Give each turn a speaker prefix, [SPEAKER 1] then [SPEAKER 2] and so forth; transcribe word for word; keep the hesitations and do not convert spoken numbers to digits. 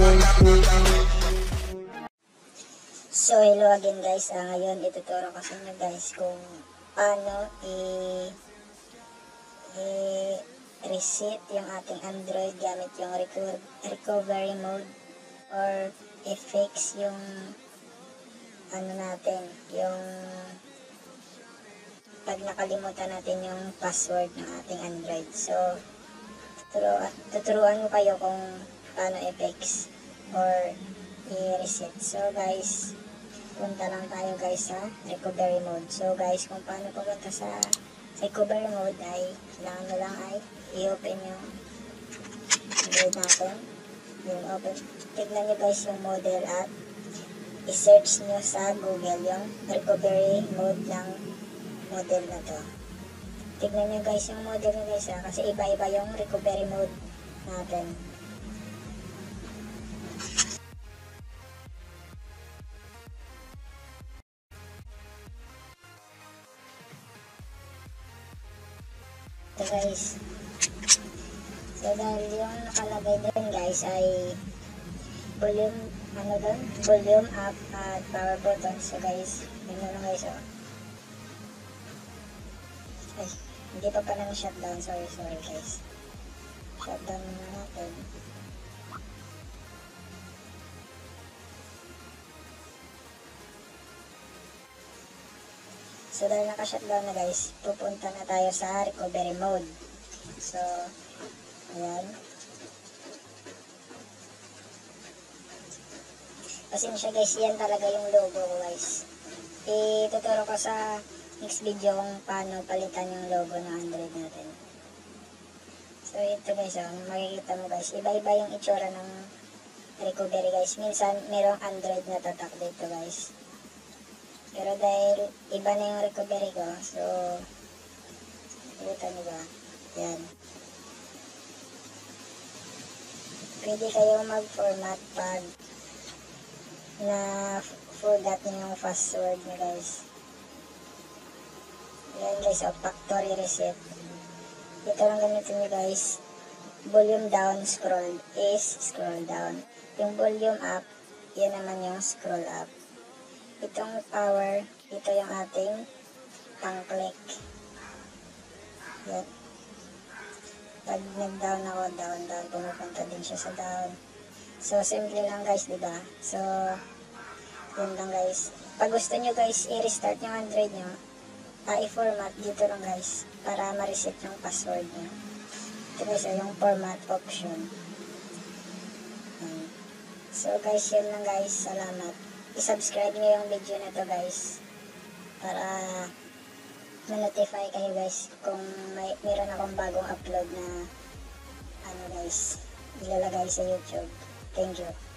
[SPEAKER 1] So hello again guys, uh, ngayon ituturo ko sa inyo guys kung paano i- i-reset yung ating Android gamit yung reco- recovery mode or i-fix yung ano natin, yung pag nakalimutan natin yung password ng ating Android. So tuturo, tuturuan ko kayo kung paano i-fix or i-reset. So guys, punta lang tayo guys sa recovery mode. So guys, kung paano pumunta sa recovery mode ay kailangan nyo lang ay i-open yung Android natin. Yung open, tignan nyo guys yung model at i-search nyo sa Google yung recovery mode ng model na to. Tignan nyo guys yung model nyo guys ha, kasi iba-iba yung recovery mode natin. Ito guys. So dahil yung nakalagay doon guys ay volume, ano doon? Volume up at power button. So guys, yun na lang guys oh. Ay, hindi pa pala na shutdown. Sorry, sorry guys. Shutdown muna natin. So dahil naka-shutdown na guys, pupunta na tayo sa recovery mode. So, ayan. Pasensya guys, yan talaga yung logo ko guys. Ituturo ko sa next video kung paano palitan yung logo ng Android natin. So ito guys, oh, makikita mo guys, iba-iba yung itsura ng recovery guys. Minsan merong Android na tatak dito guys. Pero dahil iba na yung recovery ko, so kita nyo ba? Yan. Pwede kayo mag-format pag na forgot nyo yung password nyo guys. Yan guys, oh, factory reset. Ito lang gamitin nyo guys. Volume down, scroll is scroll down. Yung volume up, yan naman yung scroll up. Itong power, ito yung ating pang-click. Yan. Pag nag-down ako, down, down, pumupunta din siya sa down. So, simple lang guys, diba? So, yun lang guys. Pag gusto nyo guys, i-restart yung Android nyo, uh, i-format dito lang guys, para ma-reset yung password nyo. Ito guys, yung format option. So guys, yun lang guys. Salamat. I-subscribe nyo yung video na to guys, para ma-notify kayo guys kung may meron akong bagong upload na ano guys, ilalagay sa YouTube. Thank you.